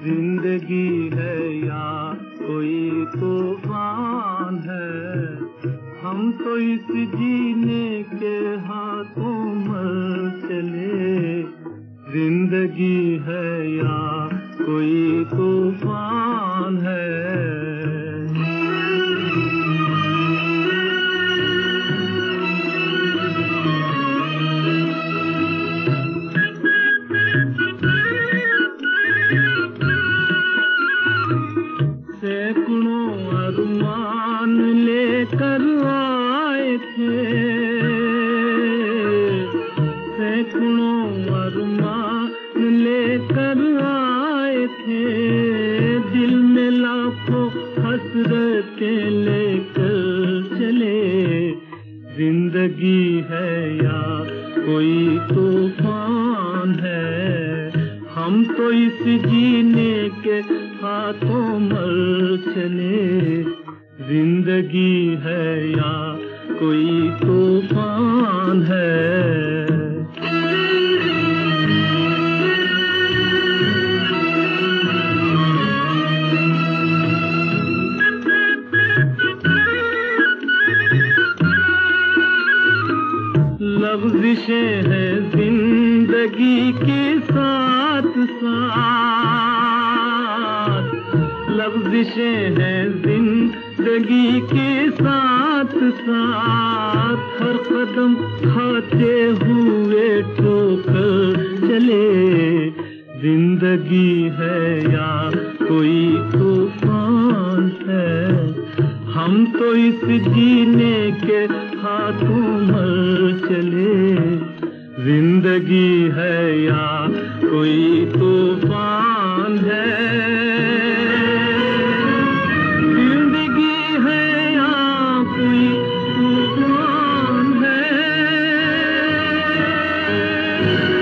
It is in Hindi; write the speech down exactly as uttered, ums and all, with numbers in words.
जिंदगी है या कोई तूफान है, हम तो इस जीने के हाथों मर चले। जिंदगी है या कोई तूफान है। सैकड़ों अरमान लेकर आए थे, सैकड़ों अरमान लेकर आए थे, दिल में लाखों हसरतें लेकर चले। जिंदगी है या कोई तूफान है, हम तो इस जीने के हाथों मर चले। जिंदगी है या कोई तूफान है। लफ्ज़िशें हैं जिंदगी के साथ साथ, लफ्ज़िशें हैं जिंदगी के साथ साथ, हर कदम खाते हुए ठोकर चले। जिंदगी है या कोई तूफान है, हम तो इस जीने के हाथों मर चले। जिंदगी है या कोई तूफान है, जिंदगी है या कोई तूफान है।